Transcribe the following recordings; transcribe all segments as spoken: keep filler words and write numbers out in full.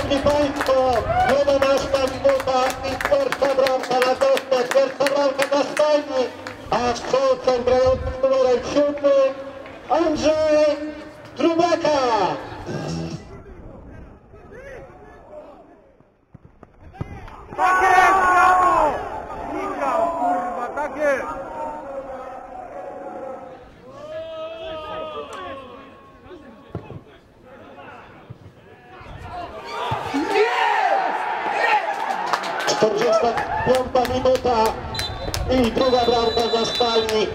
Szanowni Państwo, jedenasta minuta i pierwsza bramka na kostę, pierwsza bramka na stajni, a strzelcem grającym numerem siódmym Andrzej Trubaka. Tak jest, brawo! Michał, kurwa, tak jest! czterdziesta piąta minuta i druga bramka za stajni.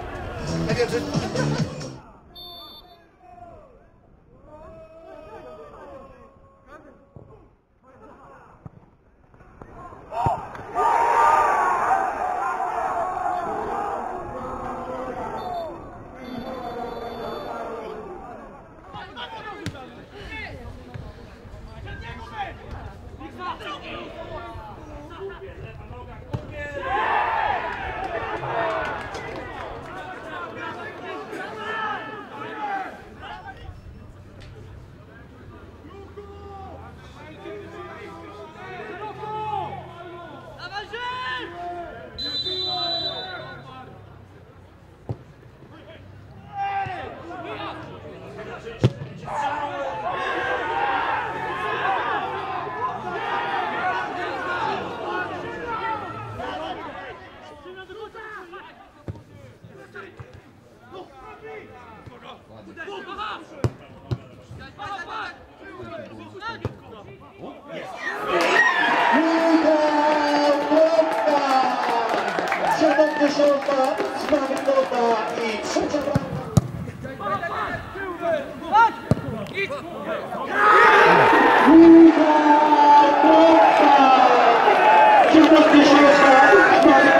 siedemdziesiąta ósma minuta i trzecia bramka. siedemdziesiąta ósma